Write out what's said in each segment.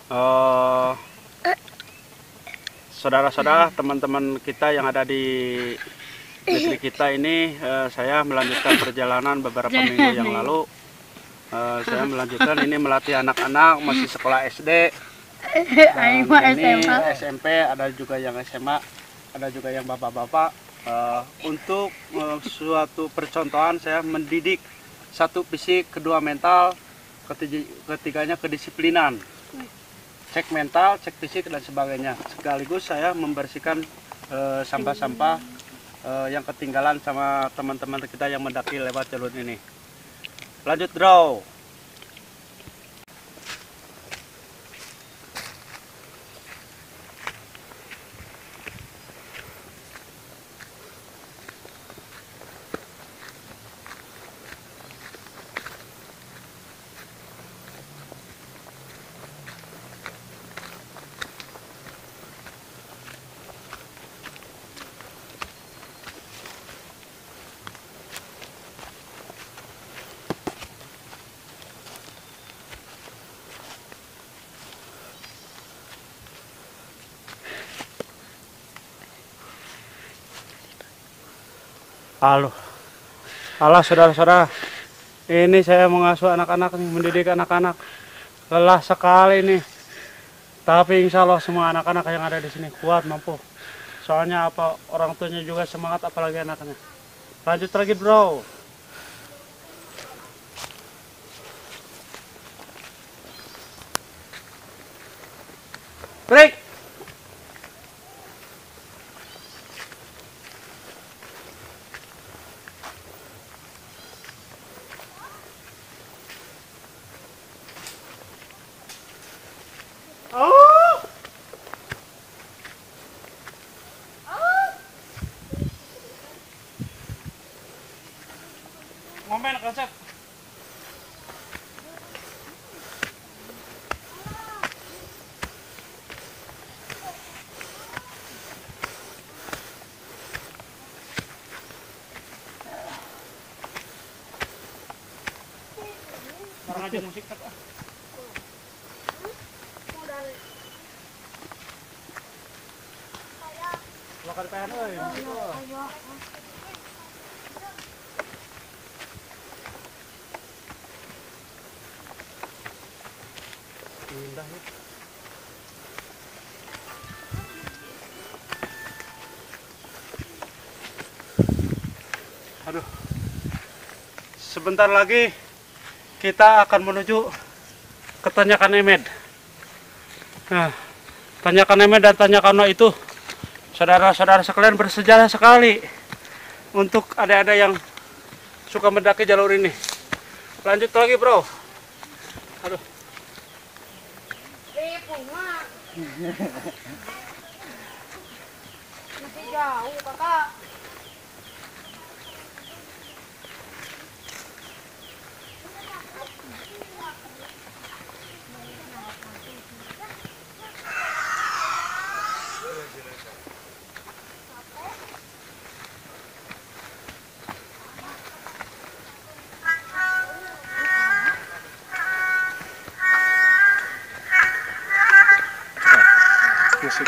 Eh, Saudara-saudara, teman-teman kita yang ada di negeri kita ini, saya melanjutkan perjalanan beberapa minggu yang lalu. Saya melanjutkan ini melatih anak-anak masih sekolah SD, dan ini SMP, ada juga yang SMA, ada juga yang bapak-bapak. Untuk suatu percontohan, saya mendidik satu fisik, kedua mental, ketiganya kedisiplinan. Cek mental, cek fisik dan sebagainya. Sekaligus saya membersihkan sampah-sampah yang ketinggalan sama teman-teman kita yang mendaki lewat jalur ini. Lanjut draw. Halo, halo saudara-saudara, ini saya mengasuh anak-anak, mendidik anak-anak. Lelah sekali nih, tapi insya Allah semua anak-anak yang ada di sini kuat, mampu. Soalnya apa, orang tuanya juga semangat, apalagi anaknya. Lanjut lagi bro. Break. Oh. Momen konsep. Sekarang aja musik tak. Lokal PN euy, musik euy. Indah ya. Aduh. Sebentar lagi kita akan menuju ke Tanjakan Emed. Nah, Tanjakan Emed dan Tanjakan No itu saudara-saudara sekalian bersejarah sekali untuk adik-adik yang suka mendaki jalur ini. Lanjut lagi bro. Aduh. Masih jauh kakak. Musik.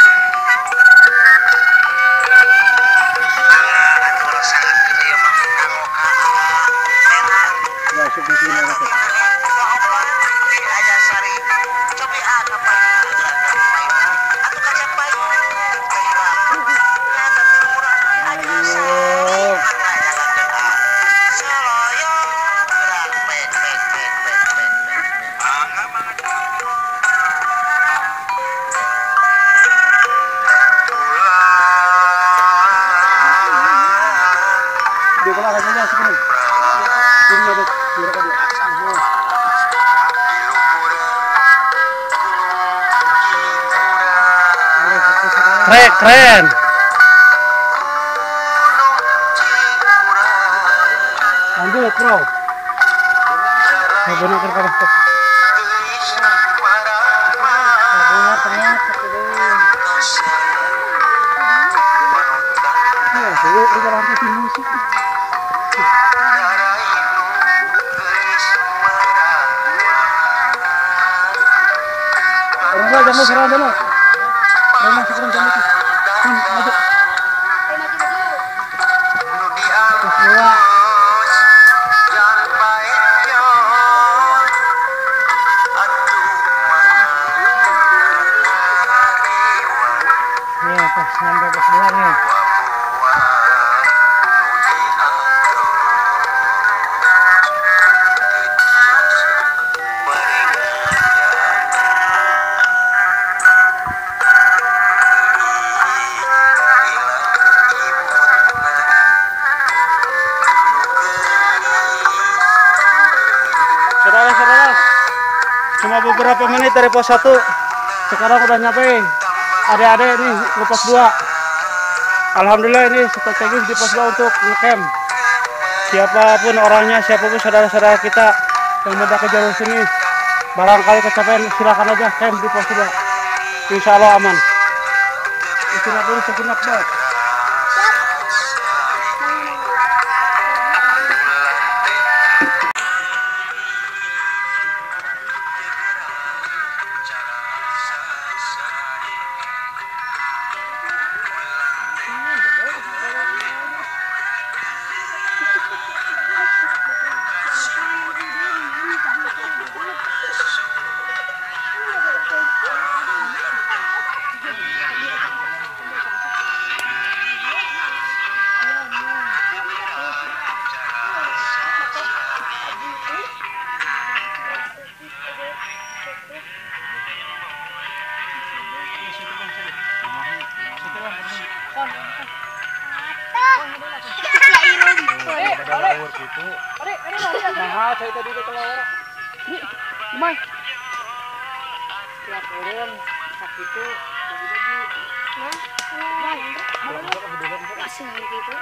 Keren, keren. Lanjut, bro. Benar benar stop. Musik. jamu serang dulu. Rena sekarang jamu itu. Maju. Pos 2. Nih, pas sampai pos 2 nih. Saudara-saudara, cuma beberapa menit dari pos 1. Sekarang udah nyampe adik-adik nih ke pos 2. Alhamdulillah ini strategis di pos 2 untuk ngecamp. Siapapun orangnya, siapapun saudara-saudara kita yang mau ke jalur sini, barangkali kecapean silakan aja camp di pos 2. Insya Allah aman. Istirahat dulu sejenak, Bang. Nah, saya tadi ke kelawar. Mai. Tiap orang sakit itu bagi-bagi. Nah, masih gitu.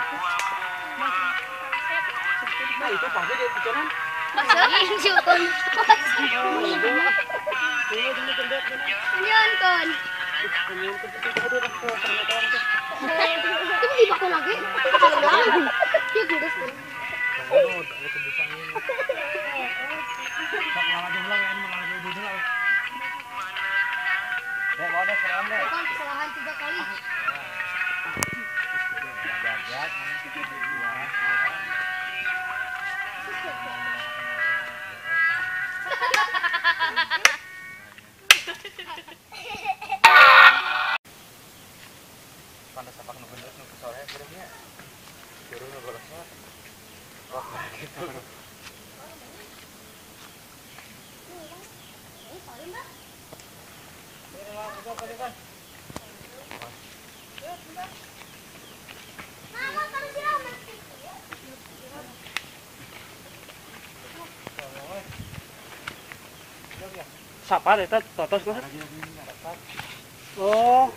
Nah, itu pasti dia pikiran. Masain syukun. Kunyon kon. Itu di bakal lagi. Dia gudes kan. Bukan kesalahan 3 kali. Panas apa nunggu sore berenya. Turun golosnya. Wah, gitu. Siapa deh, totos lah. Oh.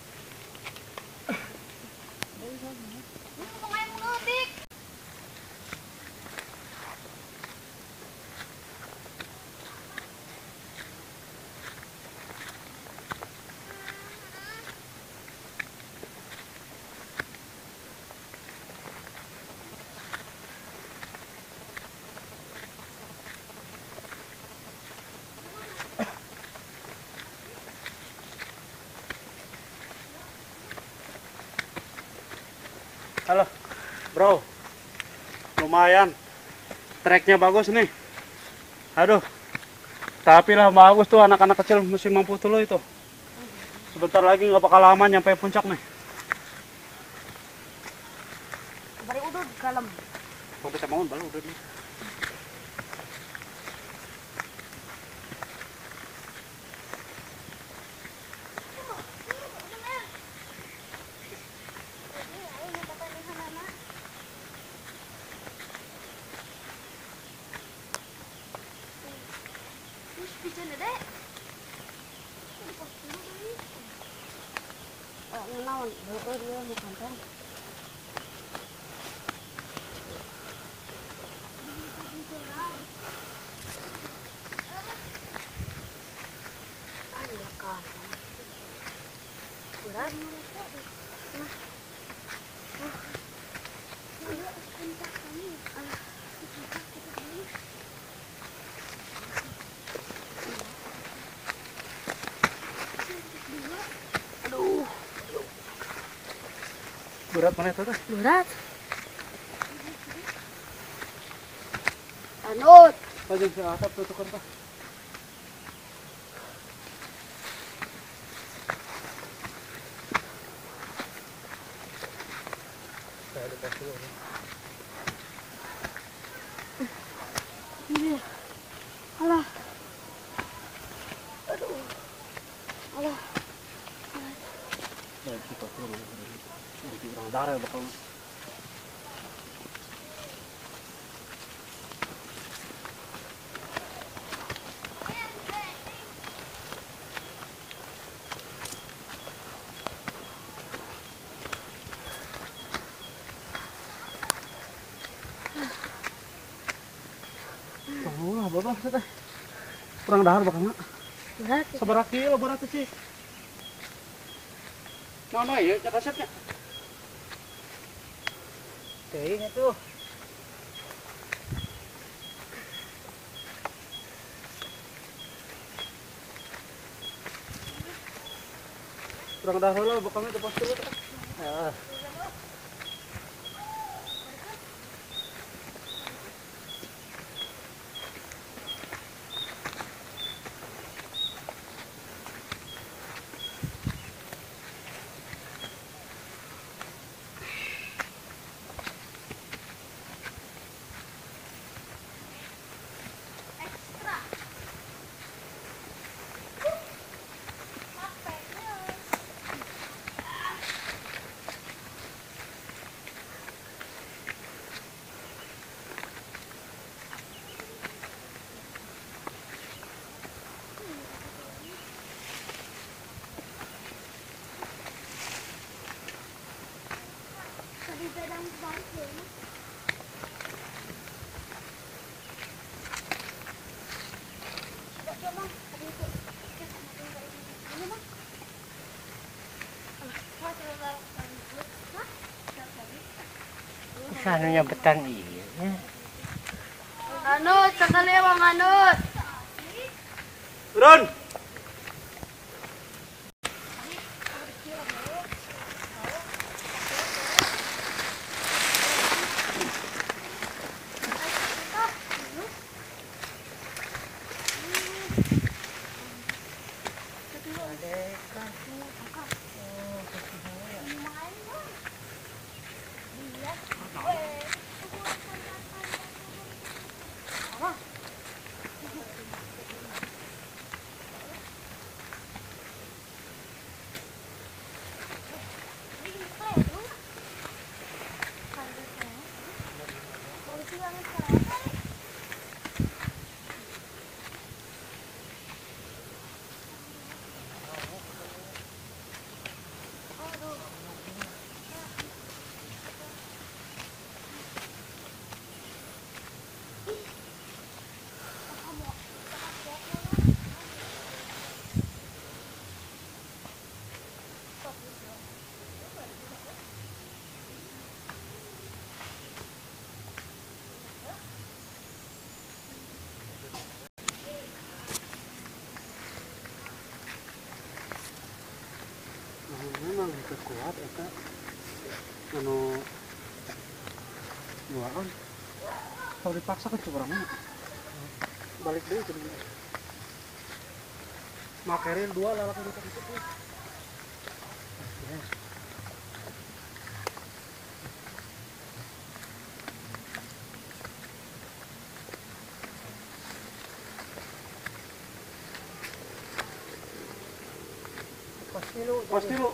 Halo, bro, lumayan, treknya bagus nih. Aduh, tapi lah bagus tuh anak-anak kecil mesti mampu dulu itu. Sebentar lagi nggak bakal lama nyampe puncak nih. Bari udah kalem. Kok bisa bangun baru udah nih. Naon, beueur ieu nu kantong. berat mana itu teh? Berat. Anut. Pajang si atap tutukan Pak. Saya dikasih dulu. Ini. Alah. Aduh. Alah. Nah, kita turun. Di orang darah bakal. Oh, apa teh? Kurang dahar bakal mak. Berat. Seberapa kilo berat sih? Mana ya cak kasetnya? Kayaknya tuh. Kurang dahar lah bakalnya tepas dulu. Ya. Tadi pedang balik. Sana nyabetan iya. Anut, sekali Bang Anut. Turun. Memang itu kuat eta anu jualan kalau dipaksa kan curang balik deh ke dia makeril dua lalak itu pasti lu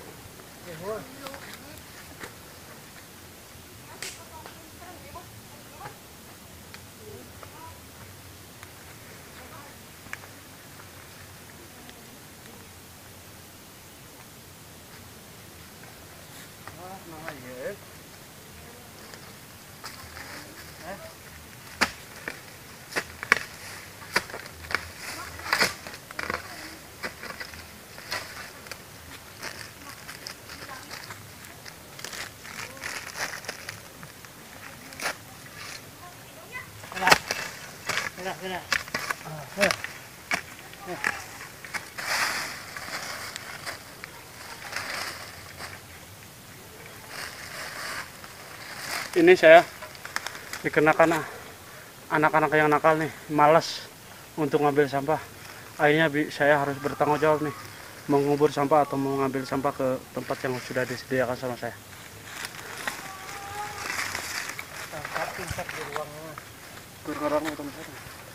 Gerak. ini saya dikenakan anak-anak yang nakal nih, malas untuk ngambil sampah. Akhirnya saya harus bertanggung jawab nih, mengubur sampah atau mengambil sampah ke tempat yang sudah disediakan sama saya. Tingkat di ruangnya. Bergerak teman-teman.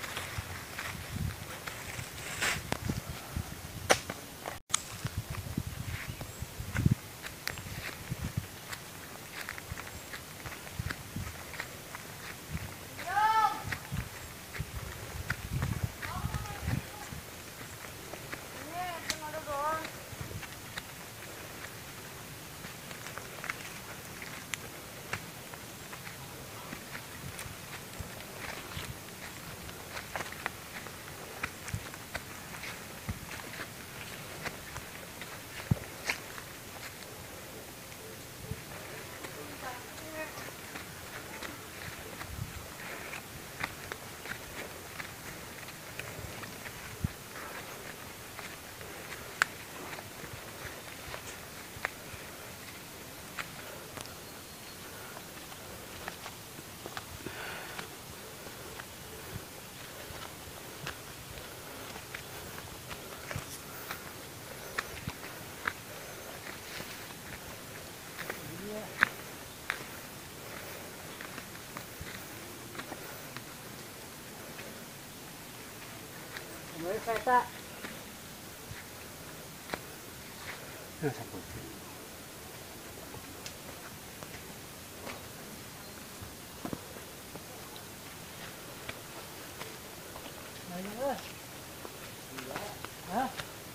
Kembali kereta. Nah, sampul. Hah?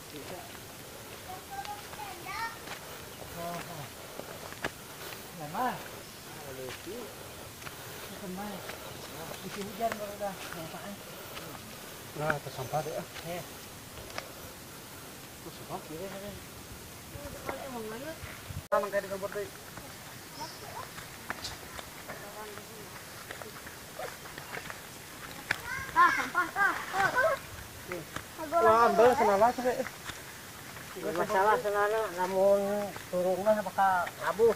Lama. Lucu. Kembali. Isi hujan baru dah. Apaan? Nah, atas sampah deh. Ya. Terus sampah. Kalau emang manut. Tangan kayak di gambar deh. Sampah tah. Wah, ambil senala tuh deh. Gak masalah senana, namun turunnya bakal abuh.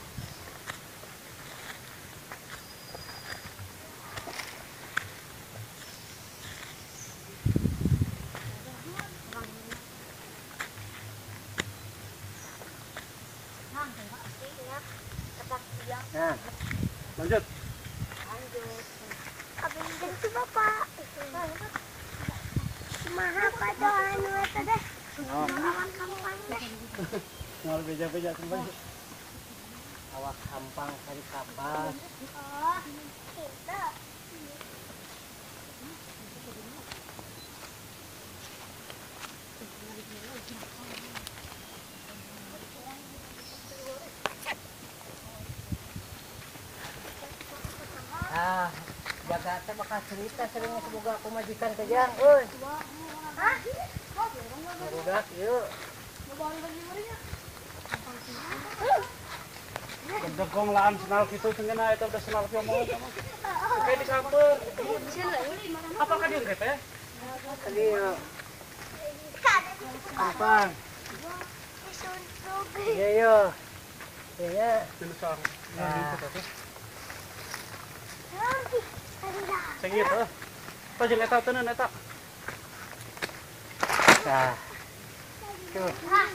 Nah, Lanjut. Abang itu bapak. Mahal pada anu eta deh. Awan kampung deh. Ngal beja-beja kembali. awak hampang kali kapas. Oh, itu. Ah, jaga teh bakal cerita seringnya semoga aku majikan ke jang, euy. Hah? Budak yuk. Kedegong laan senal gitu cenah eta udah senal kieu mau. Kayak di kantor. Apakah dia teh? Tadi hampang. Iya yo. Iya. Jenis sang. Nah. Sing ieu teh. Apa jeung eta teh eta? Nah. Tuh.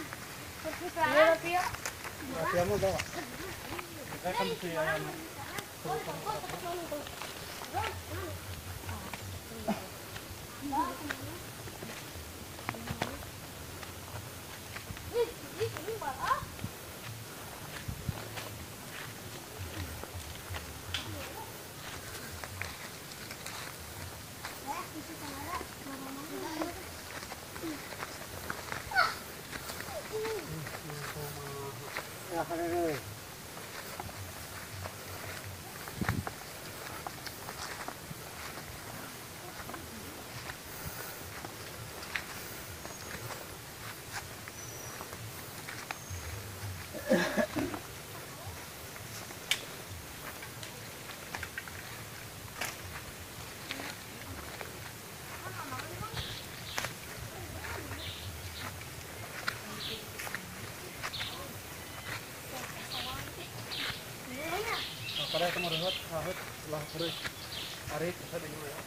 Dia mau bawa. Saya kan mesti ayam. Ya, kan. Lah, terus. Arit, sabi niyo ya.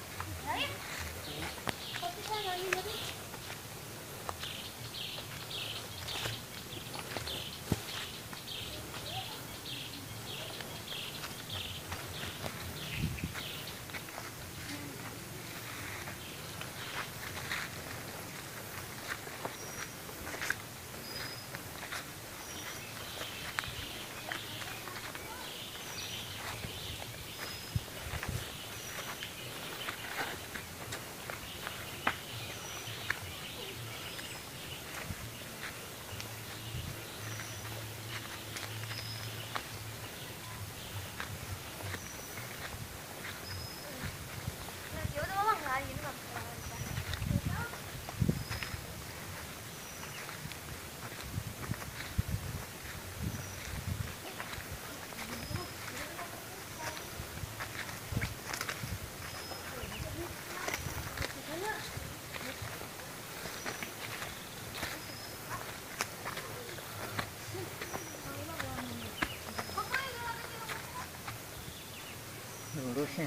Lurusnya.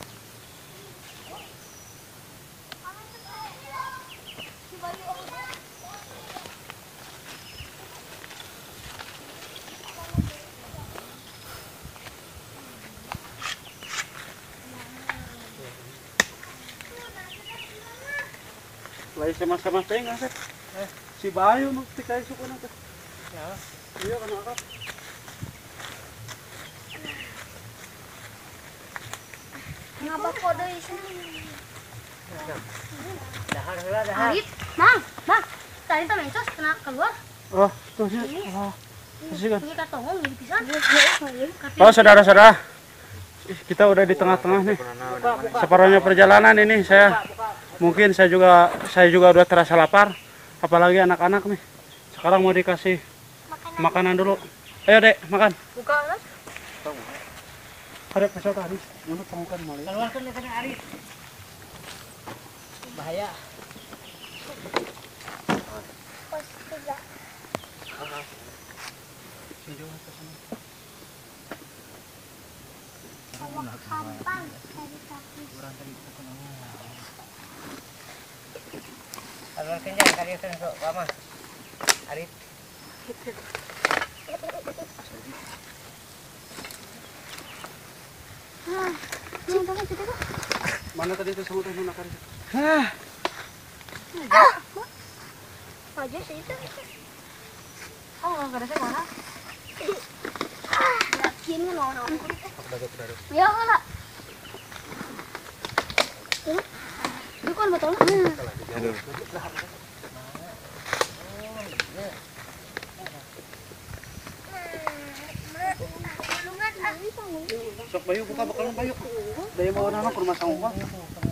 Lagi sama-sama tengah kan. Si Bayu mesti kayak suku nanti. Ya. Iya kan akak. Ngapa kode sini? Dahar heula dahar. Arit, Mang, tadi tuh mencos kena keluar. Oh, tuh sih. Oh, kasih kan. Ini katongong jadi pisan. Oh, saudara-saudara. Kita udah di tengah-tengah nih. Separuhnya perjalanan ini mungkin saya juga udah terasa lapar, apalagi anak-anak nih. Sekarang mau dikasih makanan dulu. Ayo, Dek, makan. Buka kan? Ada pesawat tadi. Mana pangkat malah. Keluarkan dia kena Arit. Bahaya. Pas tiga. Kapan dari kaki? Keluarkan jangan kali itu untuk lama. Arit. Mana tadi itu sama teman akar? Aja sih itu. Oh, nggak ada mana? Yakin kan orang. Ya enggak. Itu kan betul. Sok Bayu buka bakalan Bayu. Daya bawa anak ke rumah sama.